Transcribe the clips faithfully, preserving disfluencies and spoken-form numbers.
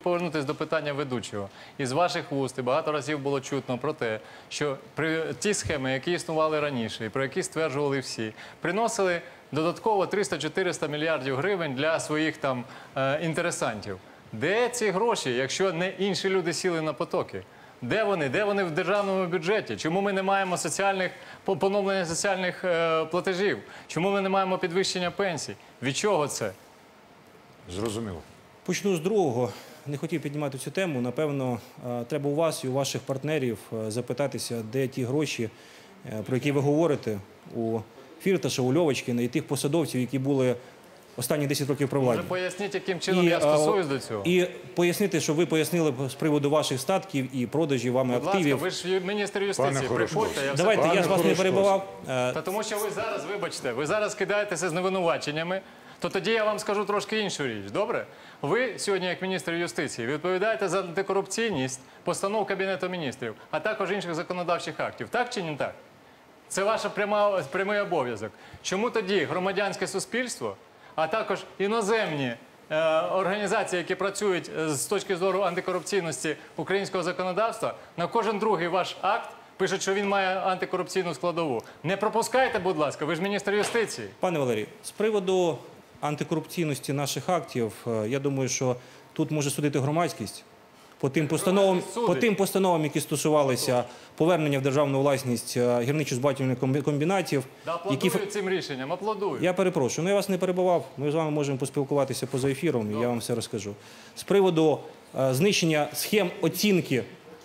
Повернутися до питання ведучого. Із ваших вуст і багато разів було чутно про те, що при ті схеми, які існували раніше і про які стверджували всі, приносили додатково триста-чотириста мільярдів гривень для своїх там е, інтересантів. Де ці гроші, якщо не інші люди сіли на потоки? Де вони? Де вони в державному бюджеті? Чому ми не маємо соціальних, поновлення соціальних е, платежів? Чому ми не маємо підвищення пенсій? Від чого це? Зрозуміло. Почну з другого. Не хотів піднімати цю тему. Напевно, треба у вас і у ваших партнерів запитатися, де ті гроші, про які ви говорите, у Фірташа, у Льовочкіна і тих посадовців, які були останні десять років при владі. Може поясніть, яким чином і, я стосуюсь до цього? І пояснити, що ви пояснили з приводу ваших статків і продажів вами Будь активів. Будь ласка, ви ж міністр юстиції, приходьте. Я Давайте, все... я ж вас не перебивав. Та тому що ви зараз, вибачте, ви зараз кидаєтеся з невинуваченнями, то тоді я вам скажу трошки іншу річ, добре? Ви сьогодні, як міністр юстиції, відповідаєте за антикорупційність постанов Кабінету міністрів, а також інших законодавчих актів. Так чи не так? Це ваш прямий обов'язок. Чому тоді громадянське суспільство, а також іноземні е, організації, які працюють з точки зору антикорупційності українського законодавства, на кожен другий ваш акт пишуть, що він має антикорупційну складову? Не пропускайте, будь ласка, ви ж міністр юстиції. Пане Валерій, з приводу антикорупційності наших актів, я думаю, що тут може судити громадськість по тим постановам, по тим постановам, які стосувалися повернення в державну власність гірничо-збагачувальних комбінатів. Да, аплодую які... цим рішенням, аплодую. Я перепрошую, ну я вас не перебивав, ми з вами можемо поспілкуватися поза ефіром, і я вам все розкажу. З приводу е, знищення схем оцінки,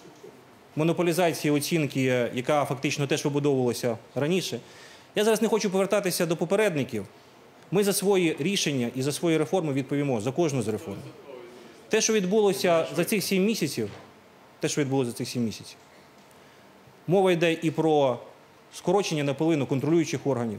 монополізації оцінки, яка фактично теж вибудовувалася раніше, я зараз не хочу повертатися до попередників. Ми за свої рішення і за свої реформи відповімо, за кожну з реформ. Те, що відбулося за цих сім місяців, те, що відбулося за цих сім місяців, мова йде і про скорочення наполовину контролюючих органів.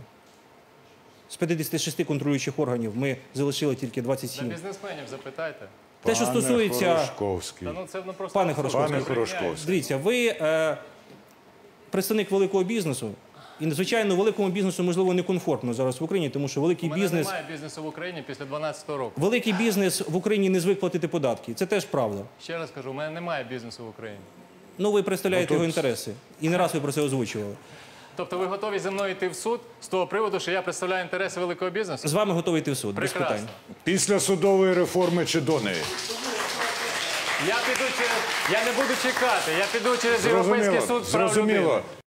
З п'ятдесяти шести контролюючих органів ми залишили тільки двадцять сім. На бізнесменів запитайте. Те, що стосується... Хорошковський. Та, ну, це, ну, просто Пане Хорошковський, Пане Хорошковський. Дивіться, ви е, представник великого бізнесу, і, звичайно, великому бізнесу, можливо, некомфортно зараз в Україні, тому що великий бізнес... У мене немає бізнесу в Україні після дванадцятого року. Великий бізнес в Україні не звик платити податки. Це теж правда. Ще раз кажу, у мене немає бізнесу в Україні. Ну, ви представляєте ну, тут... його інтереси. І не раз ви про це озвучували. Тобто ви готові зі мною йти в суд з того приводу, що я представляю інтереси великого бізнесу? З вами готовий йти в суд, без Прекрасно. питань. Після судової реформи чи до неї? Я піду через... Я не буду чекати, я піду через Європейський суд з прав людини.